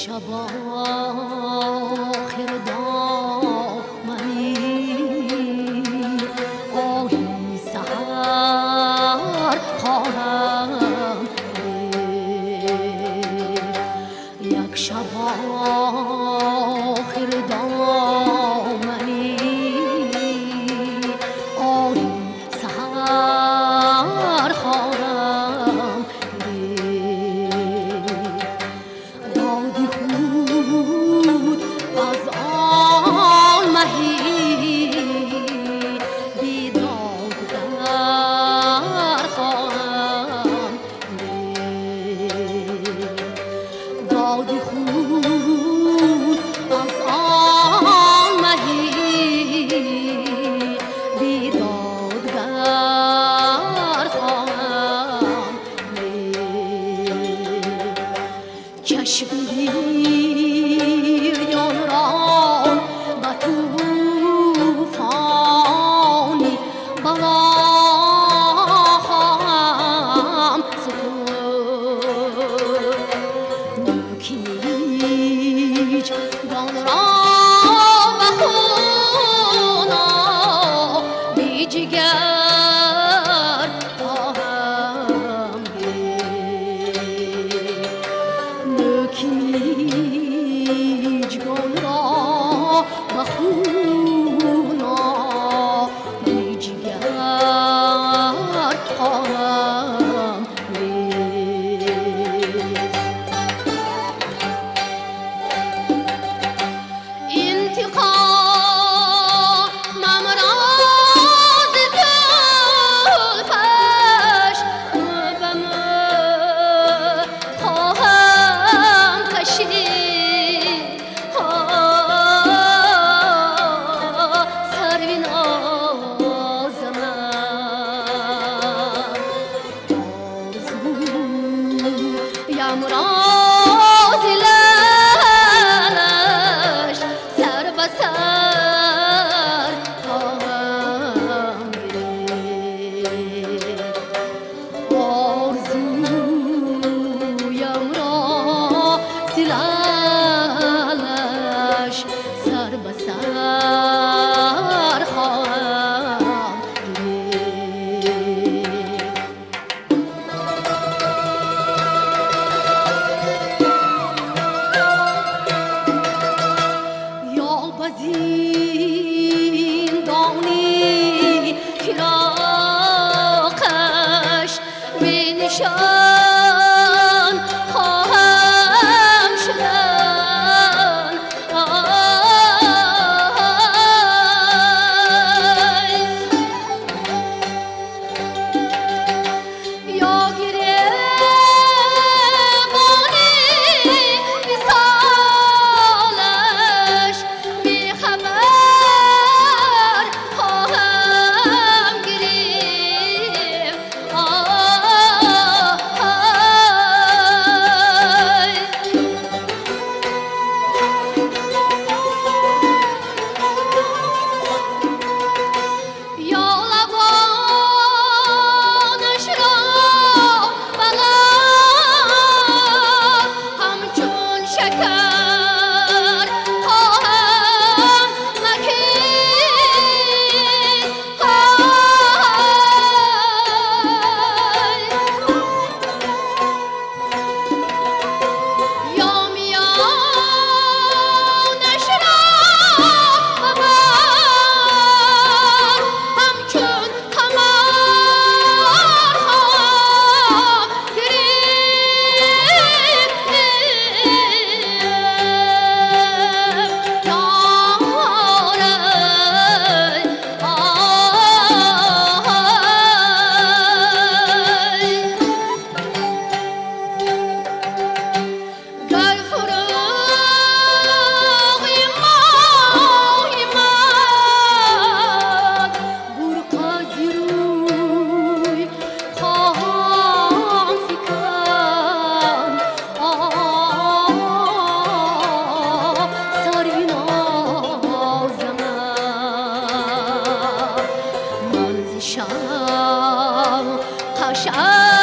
شب آخر دامنی آهی سحر خواهم یک شب آخر دامنی آهی سحر خواهم دادی خود از آن مهی بیداد در خواهم دادی خود از آن مهی بیداد در خواهم چشم گریان را به طوفانی بلا خواهم ستود نوکیج گان را به خون بی جگر خواهم نوکیجگان را به خون بی جگر خواهم انتقامم را ز زلفش به مو خواهم کشید سرو ناز من آرزویم را ز لبش سر به سر خواهم گرفت آرزویم را ز لبش سر به سر خواهم یا به زندانی فراقش به نشان خواهم شدن یا گریبانی وصالش بی خبر خواهم گرفت یا لبانش را به لب همچون شکر خواهم مکید یا میانش را به بر همچون قمر خواهم گرفت گر فراغی ماهی من برق ز روی خواهم فکند سر ناز من ز شب قشنگ